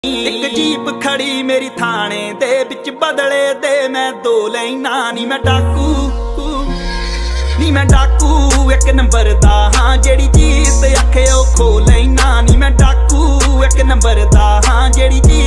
एक जीप खड़ी मेरी थाने दे बिच बदले दे मैं दो लैना नी मैं डाकू एक नंबर दा हाँ जेड़ी चीज आखे ओ खो लैना नी मैं डाकू एक नंबर दा हाँ जेड़ी